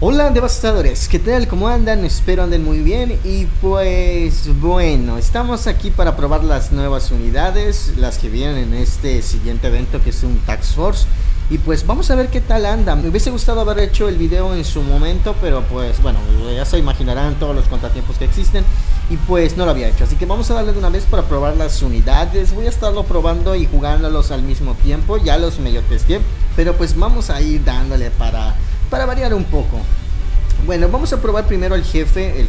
Hola devastadores, ¿qué tal? ¿Cómo andan? Espero anden muy bien y pues bueno, estamos aquí para probar las nuevas unidades, las que vienen en este siguiente evento que es un Task Force y pues vamos a ver qué tal anda. Me hubiese gustado haber hecho el video en su momento, pero pues bueno, ya se imaginarán todos los contratiempos que existen y pues no lo había hecho, así que vamos a darle de una vez para probar las unidades. Voy a estarlo probando y jugándolos al mismo tiempo, ya los medio testé, pero pues vamos a ir dándole para variar un poco. Bueno, vamos a probar primero el jefe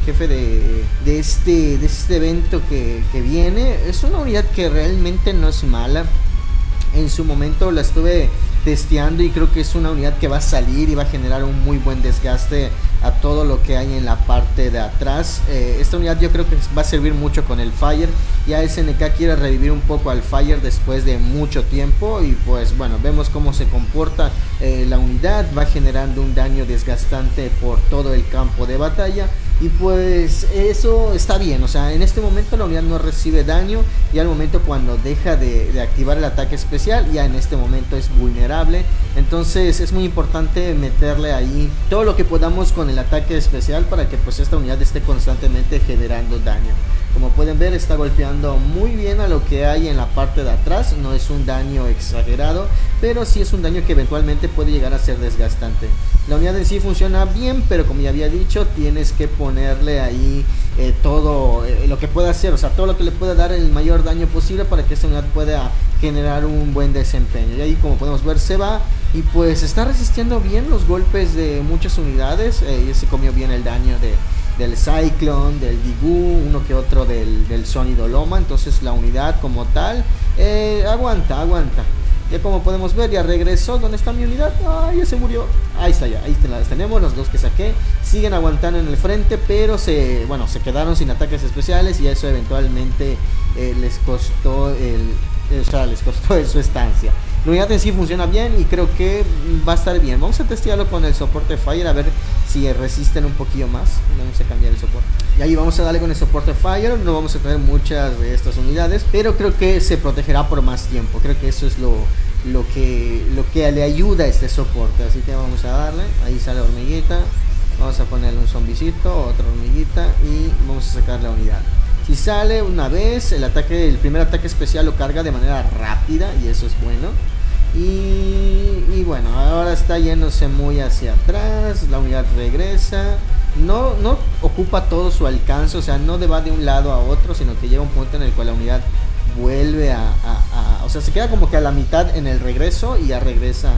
de este evento que viene. Es una unidad que realmente no es mala. En su momento la estuve testeando y creo que es una unidad que va a salir y va a generar un muy buen desgaste a todo lo que hay en la parte de atrás. Esta unidad yo creo que va a servir mucho con el Fire. Ya SNK quiere revivir un poco al Fire después de mucho tiempo y pues bueno, vemos cómo se comporta la unidad. Va generando un daño desgastante por todo el campo de batalla y pues eso está bien. O sea, en este momento la unidad no recibe daño y al momento cuando deja de activar el ataque especial, ya en este momento es vulnerable. Entonces es muy importante meterle ahí todo lo que podamos con el ataque especial para que pues esta unidad esté constantemente generando daño. Como pueden ver, está golpeando muy bien a lo que hay en la parte de atrás. No es un daño exagerado, pero sí es un daño que eventualmente puede llegar a ser desgastante. La unidad en sí funciona bien, pero como ya había dicho, tienes que ponerle ahí todo lo que pueda hacer, o sea, todo lo que le pueda dar el mayor daño posible para que esta unidad pueda generar un buen desempeño. Y ahí, como podemos ver, se va y pues está resistiendo bien los golpes de muchas unidades. Ya se comió bien el daño del Cyclone, del Digu, uno que otro del Sonido Loma. Entonces la unidad como tal aguanta. Ya como podemos ver, ya regresó. ¿Dónde está mi unidad? Ya se murió. Ahí está, ya, ahí las tenemos, las dos que saqué. Siguen aguantando en el frente, pero se quedaron sin ataques especiales y eso eventualmente les costó su estancia. La unidad en sí funciona bien y creo que va a estar bien. Vamos a testearlo con el soporte Fire a ver si resisten un poquillo más. Vamos a cambiar el soporte. Y ahí vamos a darle con el soporte Fire. No vamos a tener muchas de estas unidades, pero creo que se protegerá por más tiempo. Creo que eso es lo que le ayuda a este soporte. Así que vamos a darle. Ahí sale la hormiguita. Vamos a ponerle un zombicito, otra hormiguita y vamos a sacar la unidad. Si sale una vez, el primer ataque especial lo carga de manera rápida y eso es bueno. Y bueno, ahora está yéndose muy hacia atrás. La unidad regresa. No ocupa todo su alcance, o sea, no va de un lado a otro, sino que llega un punto en el cual la unidad vuelve o sea, se queda como que a la mitad en el regreso y ya regresa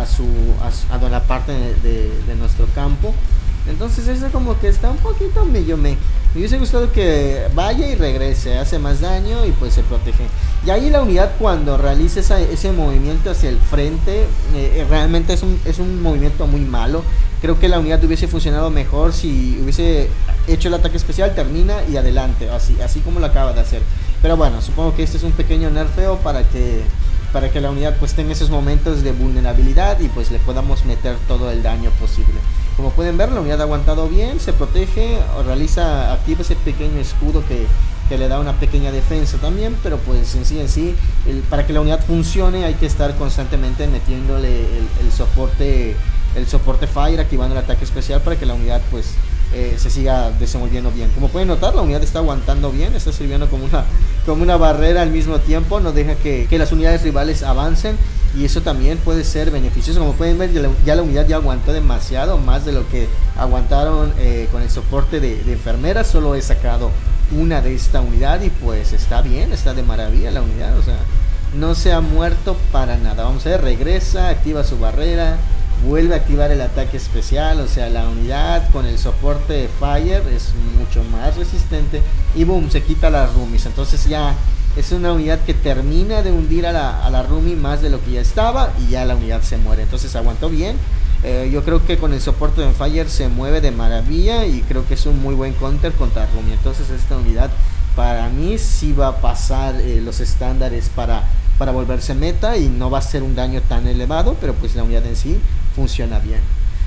a la parte de nuestro campo. Entonces eso como que está un poquito medio me hubiese gustado que vaya y regrese, hace más daño y pues se protege. Y ahí la unidad cuando realiza ese movimiento hacia el frente, realmente es un movimiento muy malo. Creo que la unidad hubiese funcionado mejor si hubiese hecho el ataque especial, termina y adelante, así como lo acaba de hacer. Pero bueno, supongo que este es un pequeño nerfeo para que la unidad pues tenga esos momentos de vulnerabilidad y pues le podamos meter todo el daño posible. Como pueden ver, la unidad ha aguantado bien, se protege, activa ese pequeño escudo que le da una pequeña defensa también, pero pues en sí, para que la unidad funcione hay que estar constantemente metiéndole el soporte Fire, activando el ataque especial para que la unidad pues se siga desenvolviendo bien. Como pueden notar, la unidad está aguantando bien, está sirviendo como una barrera al mismo tiempo, no deja que las unidades rivales avancen y eso también puede ser beneficioso. Como pueden ver, ya la unidad ya aguantó demasiado, más de lo que aguantaron con el soporte de enfermera. Solo he sacado una de esta unidad y pues está bien, está de maravilla la unidad, o sea, no se ha muerto para nada. Vamos a ver, regresa, activa su barrera, vuelve a activar el ataque especial, o sea, la unidad con el soporte de Fire es mucho más resistente y boom, se quita las roomies. Entonces ya es una unidad que termina de hundir a la roomie más de lo que ya estaba y ya la unidad se muere. Entonces aguantó bien. Yo creo que con el soporte de Fire se mueve de maravilla y creo que es un muy buen counter contra roomie. Entonces esta unidad para mí sí va a pasar los estándares para volverse meta y no va a ser un daño tan elevado, pero pues la unidad en sí funciona bien.